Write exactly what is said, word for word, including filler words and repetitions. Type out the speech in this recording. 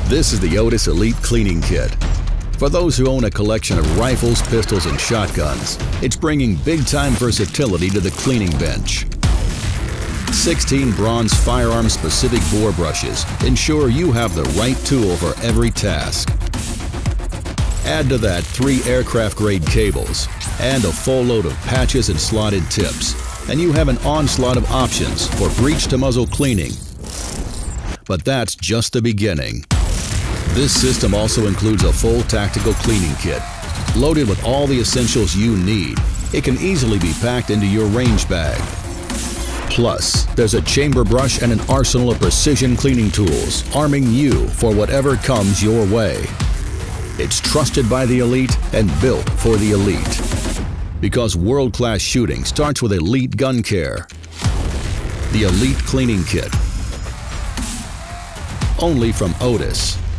This is the Otis Elite Cleaning Kit. For those who own a collection of rifles, pistols, and shotguns, it's bringing big-time versatility to the cleaning bench. sixteen bronze firearm-specific bore brushes ensure you have the right tool for every task. Add to that three aircraft-grade cables and a full load of patches and slotted tips, and you have an onslaught of options for breech-to-muzzle cleaning. But that's just the beginning. This system also includes a full tactical cleaning kit, loaded with all the essentials you need. It can easily be packed into your range bag. Plus, there's a chamber brush and an arsenal of precision cleaning tools, arming you for whatever comes your way. It's trusted by the elite and built for the elite. Because world-class shooting starts with elite gun care. The Elite Cleaning Kit. Only from Otis.